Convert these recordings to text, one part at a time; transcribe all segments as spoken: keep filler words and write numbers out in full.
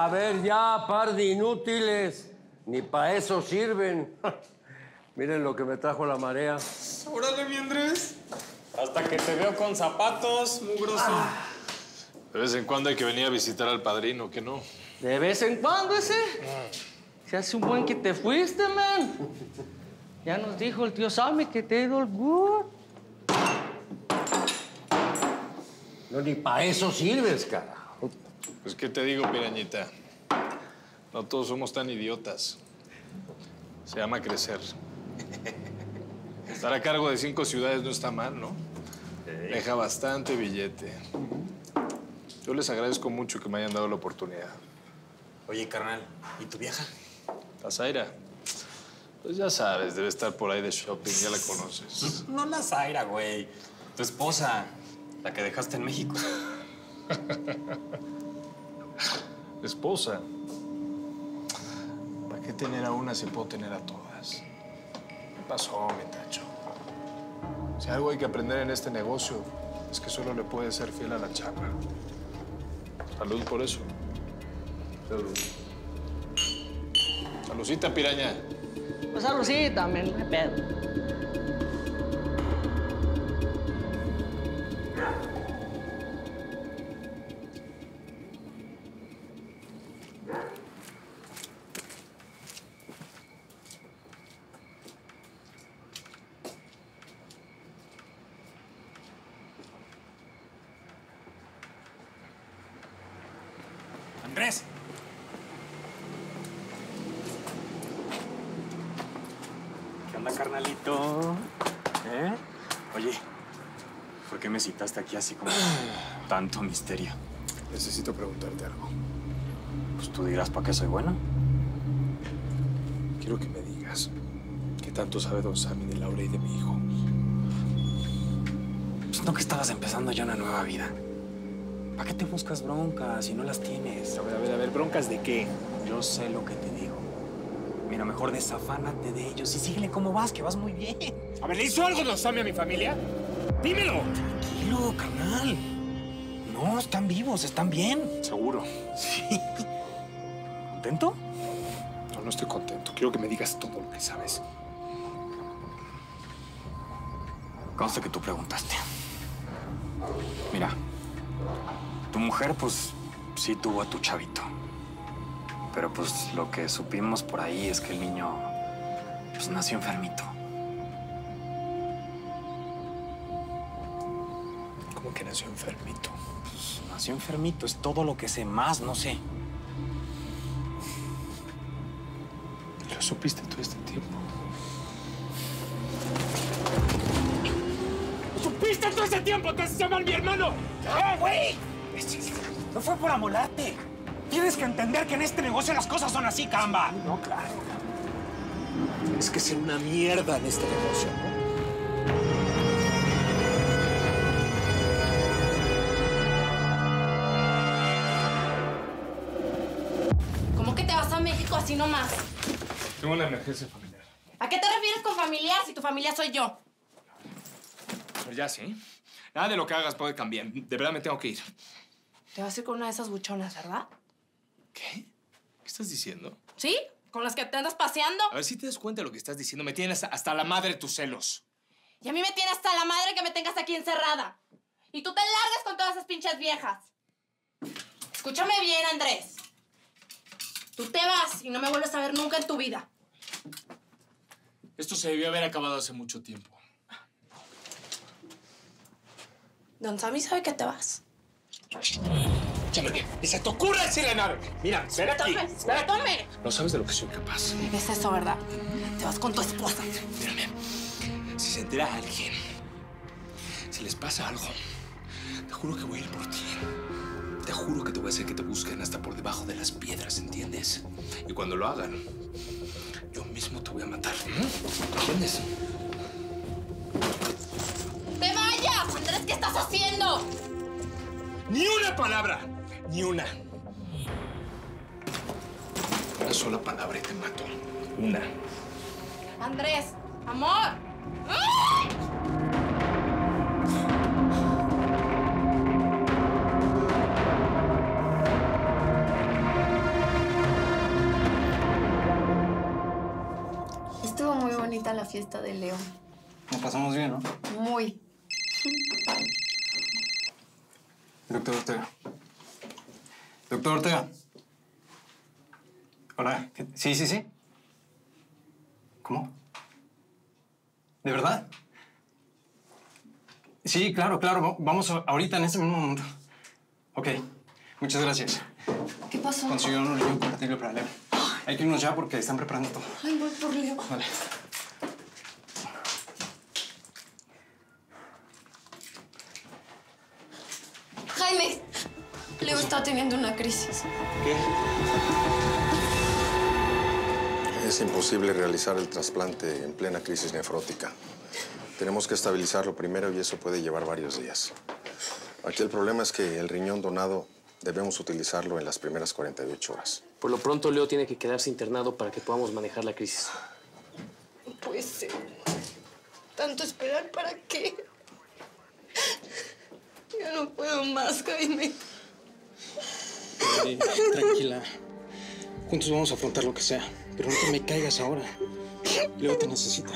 A ver, ya, par de inútiles. Ni para eso sirven. Miren lo que me trajo la marea. Órale, mi Andrés. Hasta que te veo con zapatos, mugroso. Ah. De vez en cuando hay que venir a visitar al padrino, ¿que no? ¿De vez en cuando ese? Se hace un buen que te fuiste, man. Ya nos dijo el tío Sammy que te ha ido el good. No, ni para eso sirves, carajo. Pues, ¿qué te digo, pirañita? No todos somos tan idiotas. Se llama crecer. Estar a cargo de cinco ciudades no está mal, ¿no? Sí. Deja bastante billete. Yo les agradezco mucho que me hayan dado la oportunidad. Oye, carnal, ¿y tu vieja? ¿La Zaira? Pues ya sabes, debe estar por ahí de shopping, ya la conoces. No la Zaira, güey. Tu esposa, la que dejaste en México. ¿Esposa? ¿Para qué tener a una si puedo tener a todas? ¿Qué pasó, mi tacho? Si algo hay que aprender en este negocio es que solo le puedes ser fiel a la chapa. Salud por eso. Salud. Saludcita, piraña. Pues saludcita, men, no hay pedo. Andrés. ¿Qué onda, carnalito? ¿Eh? Oye, ¿por qué me citaste aquí así como tanto misterio? Necesito preguntarte algo. Pues tú dirás, ¿para qué soy bueno? Quiero que me digas qué tanto sabe don Sammy de Laura y de mi hijo. Pues no que estabas empezando ya una nueva vida. ¿Para qué te buscas broncas si no las tienes? A ver, a ver, a ver, ¿broncas de qué? Yo sé lo que te digo. Mira, mejor desafánate de ellos y síguele cómo vas, que vas muy bien. A ver, ¿le hizo algo don Sammy a mi familia? ¡Dímelo! Tranquilo, carnal. No, están vivos, están bien. ¿Seguro? Sí. ¿Contento? No, no estoy contento. Quiero que me digas todo lo que sabes. Conste que tú preguntaste. Mira, tu mujer, pues, sí tuvo a tu chavito. Pero, pues, lo que supimos por ahí es que el niño, pues, nació enfermito. ¿Cómo que nació enfermito? Pues, nació enfermito. Es todo lo que sé. Más, no sé. Lo supiste todo este tiempo. ¿Lo supiste todo este tiempo? ¿Te haces llamar mi hermano? ¡Eh, güey! No fue por amolarte. Tienes que entender que en este negocio las cosas son así, caramba. No, claro. Tienes que ser una mierda en este negocio, ¿no? ¿Cómo que te vas a México así nomás? Tengo una emergencia familiar. ¿A qué te refieres con familiar si tu familia soy yo? Pues ya sí. Nada de lo que hagas puede cambiar. De verdad me tengo que ir. Te vas a ir con una de esas buchonas, ¿verdad? ¿Qué? ¿Qué estás diciendo? ¿Sí? ¿Con las que te andas paseando? A ver si te das cuenta de lo que estás diciendo. Me tienes hasta la madre tus celos. Y a mí me tiene hasta la madre que me tengas aquí encerrada. Y tú te largas con todas esas pinches viejas. Escúchame bien, Andrés. Tú te vas y no me vuelves a ver nunca en tu vida. Esto se debió haber acabado hace mucho tiempo. Don Sammy sabe que te vas. Escúchame bien. ¡Y se te ocurre decirle nada! Mira, ven aquí. Tome, espera, tome. No sabes de lo que soy capaz. ¿Ves eso, verdad? Te vas con tu esposa. Mírame. Si se entera alguien, si les pasa algo, te juro que voy a ir por ti. Te juro que te voy a hacer que te busquen hasta por debajo de las piedras, ¿entiendes? Y cuando lo hagan, yo mismo te voy a matar. ¿Entiendes? ¡Te vayas! Andrés, ¿qué estás haciendo? ¡Ni una palabra! ¡Ni una! Una sola palabra y te mato. Una. Andrés, amor. ¡Ah! fiesta de Leo. Nos pasamos bien, ¿no? Muy. Doctor Ortega. Doctor Ortega. Hola. Sí, sí, sí. ¿Cómo? ¿De verdad? Sí, claro, claro. Vamos ahorita en ese mismo momento. Ok. Muchas gracias. ¿Qué pasó? Consiguió un riñón compatible para Leo. Hay que irnos ya porque están preparando todo. Ay, voy por Leo. Vale. Jaime, Leo está teniendo una crisis. ¿Qué? Es imposible realizar el trasplante en plena crisis nefrótica. Tenemos que estabilizarlo primero y eso puede llevar varios días. Aquí el problema es que el riñón donado debemos utilizarlo en las primeras cuarenta y ocho horas. Por lo pronto, Leo tiene que quedarse internado para que podamos manejar la crisis. No puede ser. ¿Tanto esperar para qué? Ya no puedo más, Jaime. Oye, tranquila. Juntos vamos a afrontar lo que sea. Pero no te me caigas ahora. Leo te necesita.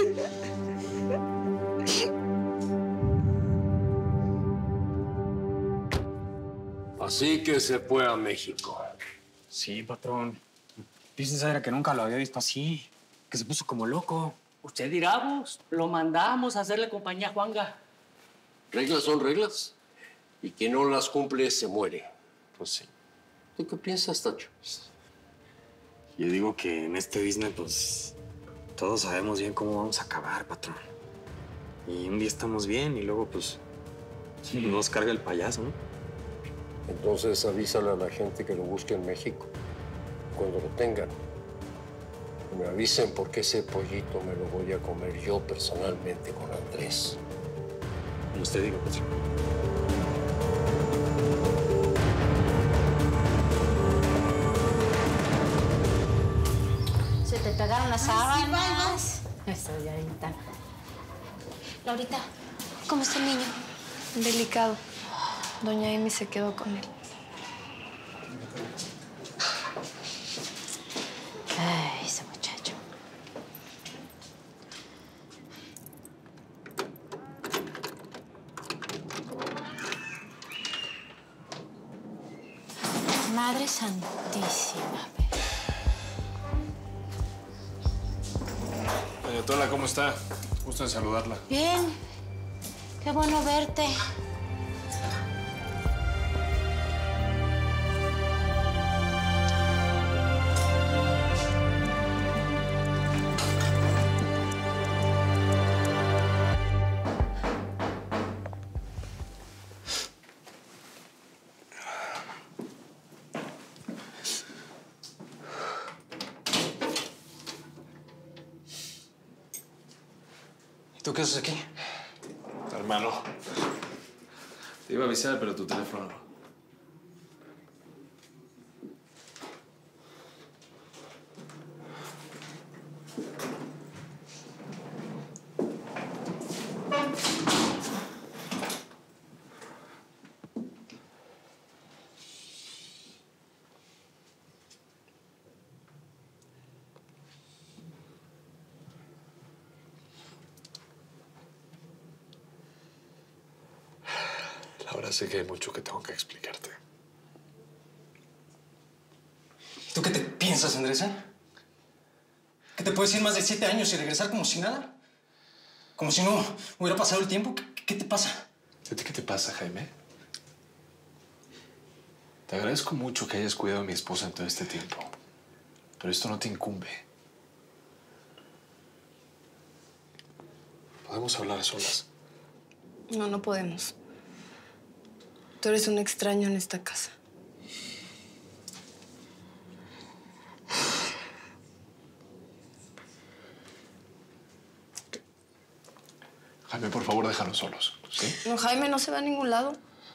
Así que se fue a México. Sí, patrón. Dice Zaira que nunca lo había visto así. Que se puso como loco. Usted dirá, vos, lo mandamos a hacerle compañía a Juanga. Reglas son reglas. Y quien no las cumple se muere. Pues sí. ¿Tú qué piensas, Tacho? Yo digo que en este business, pues, todos sabemos bien cómo vamos a acabar, patrón. Y un día estamos bien y luego, pues, nos carga el payaso, ¿no? Entonces avísale a la gente que lo busque en México. Cuando lo tengan, que me avisen porque ese pollito me lo voy a comer yo personalmente con Andrés. Como usted diga, patrón. Se te pegaron las sábanas. Eso, Yarita. Laurita, ¿cómo está el niño? Delicado. Doña Amy se quedó con él. Ay, ese muchacho. Madre Santísima. Doña Tola, ¿cómo está? Gusto en saludarla. Bien. Qué bueno verte. ¿Tú qué haces aquí? Hermano. Te iba a avisar, pero tu teléfono no. Ahora sé que hay mucho que tengo que explicarte. ¿Tú qué te piensas, Andrés, eh? ¿Que te puedes ir más de siete años y regresar como si nada? ¿Como si no hubiera pasado el tiempo? ¿Qué, qué te pasa? ¿A ti qué te pasa, Jaime? Te agradezco mucho que hayas cuidado a mi esposa en todo este tiempo. Pero esto no te incumbe. Podemos hablar a solas. No, no podemos. Tú eres un extraño en esta casa. Jaime, por favor, déjanos solos, ¿sí? No, Jaime no se va a ningún lado.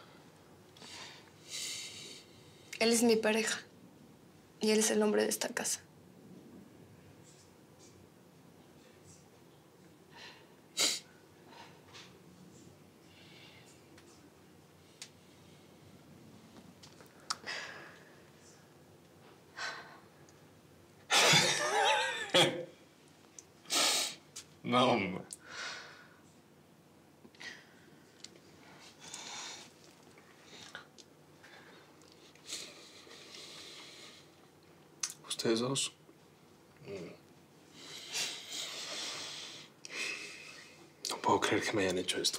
Él es mi pareja. Y él es el hombre de esta casa. No, hombre. Ustedes dos. No puedo creer que me hayan hecho esto.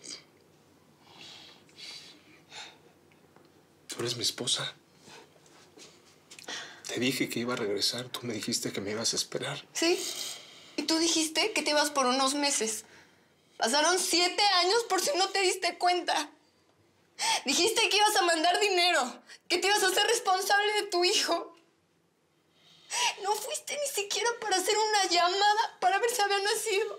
Tú eres mi esposa. Te dije que iba a regresar. Tú me dijiste que me ibas a esperar. Sí. Y tú dijiste que te ibas por unos meses. Pasaron siete años por si no te diste cuenta. Dijiste que ibas a mandar dinero, que te ibas a hacer responsable de tu hijo. No fuiste ni siquiera para hacer una llamada para ver si había nacido.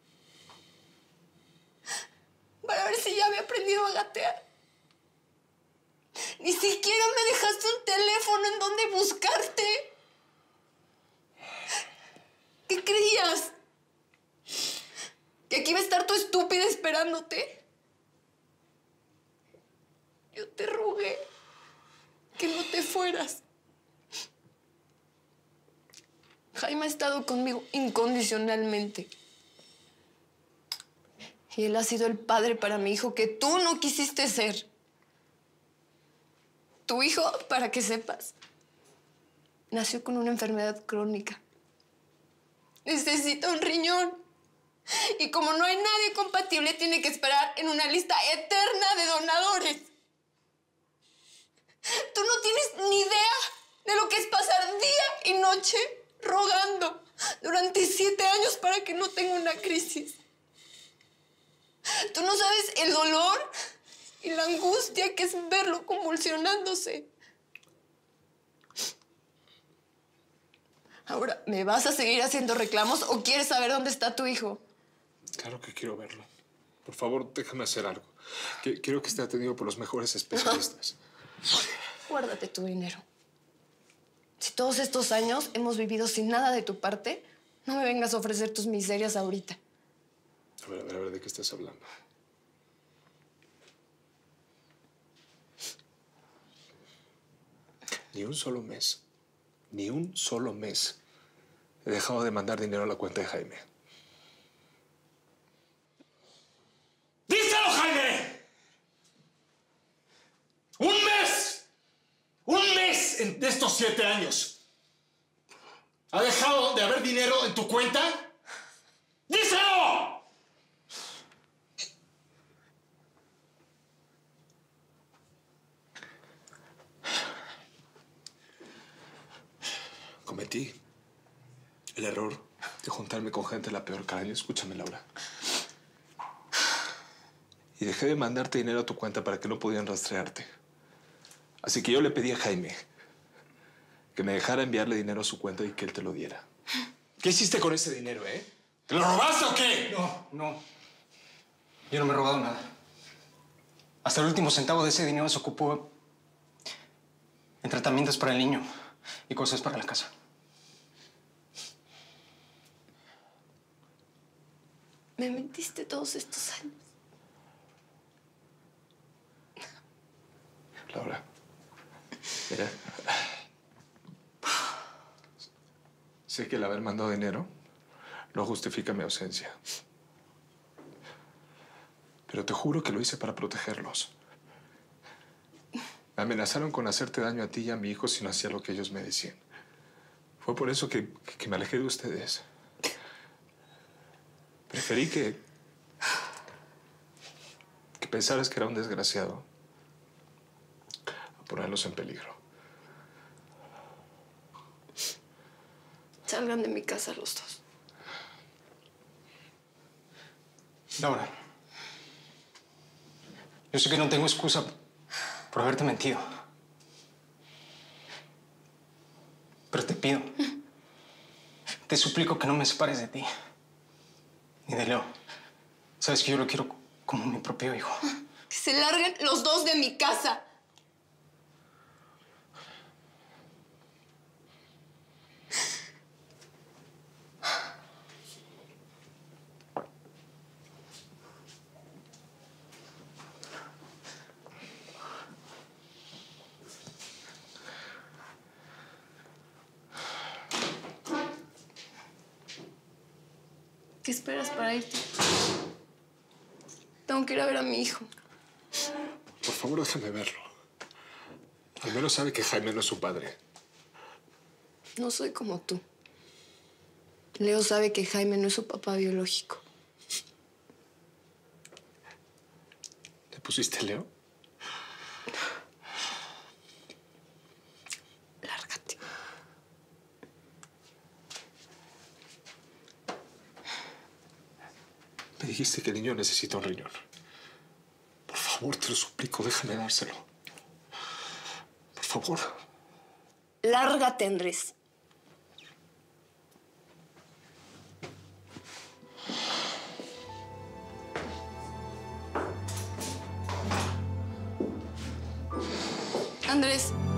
Para ver si ya había aprendido a gatear. Ni siquiera me dejaste un teléfono en donde buscarte. ¿Qué creías? ¿Que aquí iba a estar tu estúpida esperándote? Yo te rogué que no te fueras. Jaime ha estado conmigo incondicionalmente. Y él ha sido el padre para mi hijo que tú no quisiste ser. Tu hijo, para que sepas, nació con una enfermedad crónica. Necesita un riñón. Y como no hay nadie compatible, tiene que esperar en una lista eterna de donadores. Tú no tienes ni idea de lo que es pasar día y noche rogando durante siete años para que no tenga una crisis. Tú no sabes el dolor y la angustia que es verlo convulsionándose. Ahora, ¿me vas a seguir haciendo reclamos o quieres saber dónde está tu hijo? Claro que quiero verlo. Por favor, déjame hacer algo. Quiero que esté atendido por los mejores especialistas. Guárdate tu dinero. Si todos estos años hemos vivido sin nada de tu parte, no me vengas a ofrecer tus miserias ahorita. A ver, a ver, a ver, ¿de qué estás hablando? Ni un solo mes, ni un solo mes he dejado de mandar dinero a la cuenta de Jaime. ¡Díselo, Jaime! ¡Un mes! ¡Un mes en- de estos siete años! ¿Ha dejado de haber dinero en tu cuenta? ¡Díselo! Cometí el error de juntarme con gente de la peor calaña. Escúchame, Laura. Y dejé de mandarte dinero a tu cuenta para que no pudieran rastrearte. Así que yo le pedí a Jaime que me dejara enviarle dinero a su cuenta y que él te lo diera. ¿Qué hiciste con ese dinero, eh? ¿Te lo robaste o qué? No, no. Yo no me he robado nada. Hasta el último centavo de ese dinero se ocupó en tratamientos para el niño y cosas para la casa. Me mentiste todos estos años. Laura, mira. Sé que el haber mandado dinero no justifica mi ausencia. Pero te juro que lo hice para protegerlos. Me amenazaron con hacerte daño a ti y a mi hijo si no hacía lo que ellos me decían. Fue por eso que, que me alejé de ustedes. Preferí que... que pensaras que era un desgraciado a ponerlos en peligro. Salgan de mi casa los dos. Laura, yo sé que no tengo excusa por haberte mentido. Pero te pido, te suplico que no me separes de ti. Ni de Leo. Sabes que yo lo quiero como mi propio hijo. Que se larguen los dos de mi casa. ¿Qué esperas para irte? Tengo que ir a ver a mi hijo. Por favor, déjame verlo. Al menos sabe que Jaime no es su padre. No soy como tú. Leo sabe que Jaime no es su papá biológico. ¿Le pusiste Leo? Lárgate. Me dijiste que el niño necesita un riñón. Por favor, te lo suplico, déjame dárselo. Por favor. Lárgate, Andrés. Andrés.